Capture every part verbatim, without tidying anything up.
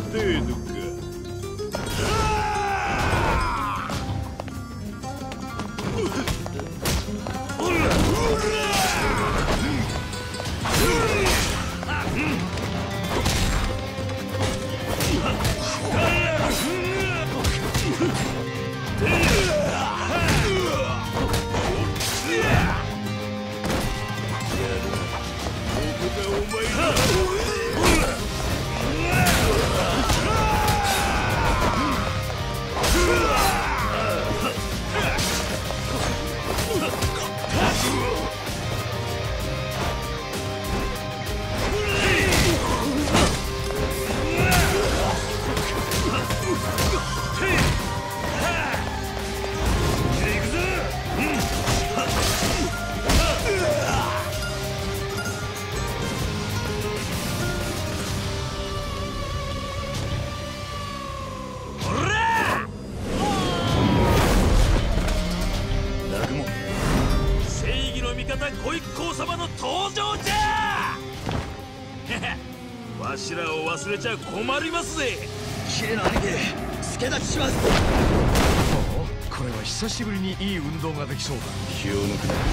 程度か。わしらを忘れちゃ困りますぜ。 キレの兄貴、助立ちします。 これは久しぶりにいい運動ができそうだ。 気を抜くな。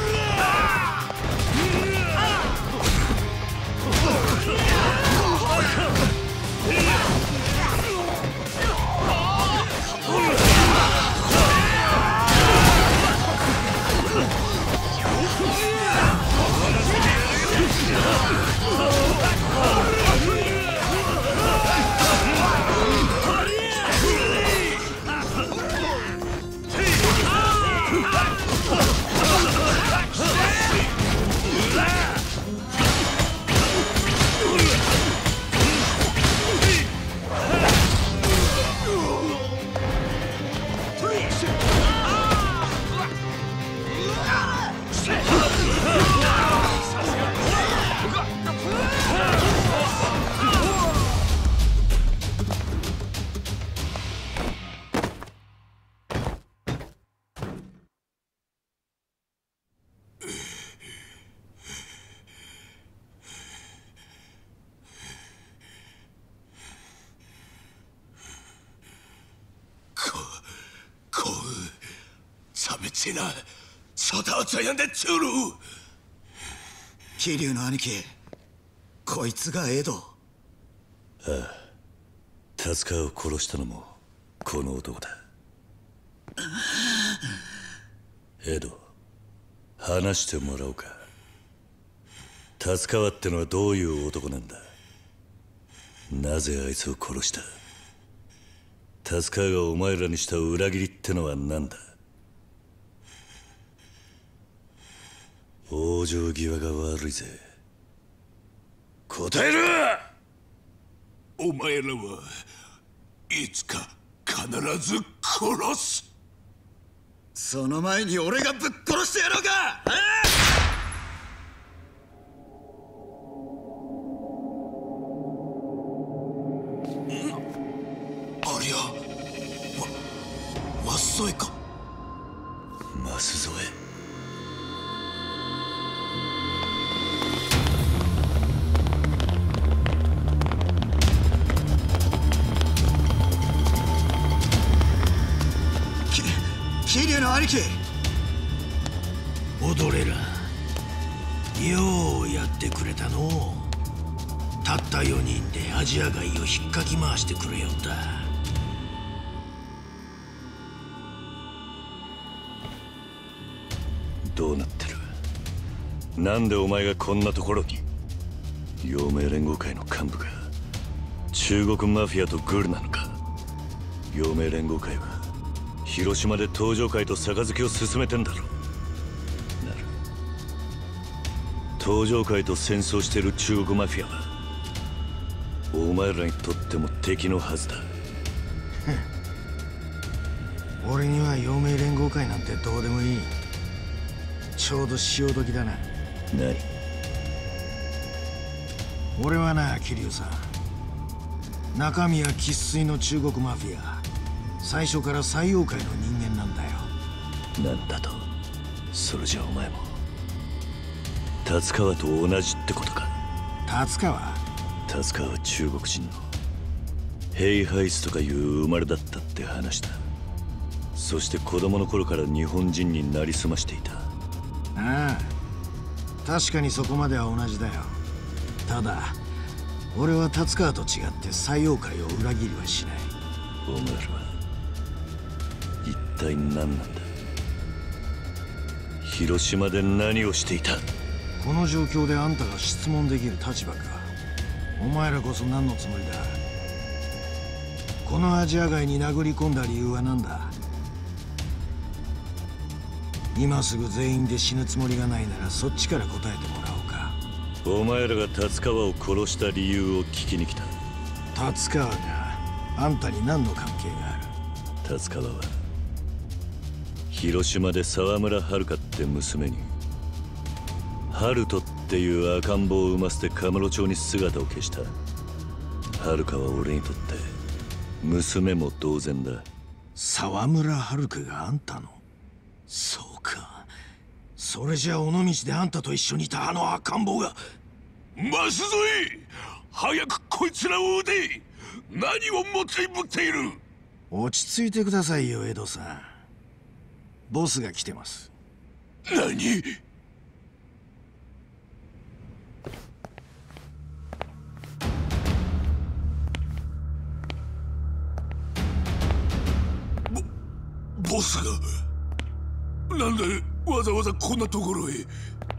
나 서다 저연대 추루桐生の兄貴こいつがエド。 ああ、達川を殺したのもこの男だ。エド、話してもらおうか。達川ってのはどういう男なんだ。なぜあいつを殺した。達川がお前らにした裏切りってのは何だ。往生際が悪いぜ。答えろ。 お前らはいつか必ず殺す。その前に俺がぶっ殺してやろうか。ありゃ、ま、増添か。 増添。 桐生の兄貴、 踊れらようやってくれたの。たったよにんでアジア街を引っかき回してくれよった。 どうなってる。なんでお前がこんなところに。陽明連合会の幹部が中国マフィアとグルなのか。陽明連合会は広島で東上会と杯を進めてんだろ。なる。東上会と戦争してる中国マフィアはお前らにとっても敵のはずだ。 俺には陽明連合会なんてどうでもいい。ちょうど潮時だな。 何。 俺はな、桐生さん、中身は生粋の中国マフィア。最初から西洋界の人間なんだよ。 なんだと。それじゃお前も達川と同じってことか。 達川達川は中国人のヘイハイスとかいう生まれだったって話だ。そして子供の頃から日本人になりすましていた。 ああ、確かにそこまでは同じだよ。ただ俺は達川と違って西洋界を裏切りはしない。 お前らは一体何なんだ。広島で何をしていた。 この状況であんたが質問できる立場か。お前らこそ何のつもりだ。このアジア街に殴り込んだ理由は何だ。今すぐ全員で死ぬつもりがないならそっちから答えてもらおうか。 お前らが達川を殺した理由を聞きに来た。 達川があんたに何の関係がある。 達川は広島で沢村遥って娘に春人っていう赤ん坊を産ませてカムロ町に姿を消した。遥は俺にとって娘も同然だ。 沢村遥があんたの。そうか。それじゃあ尾道であんたと一緒にいたあの赤ん坊が。 増添、早くこいつらを撃て。何をもってぶっている。 落ち着いてくださいよ江戸さん。ボスが来てます。 何。ボボスがなんでわざわざこんなところへ。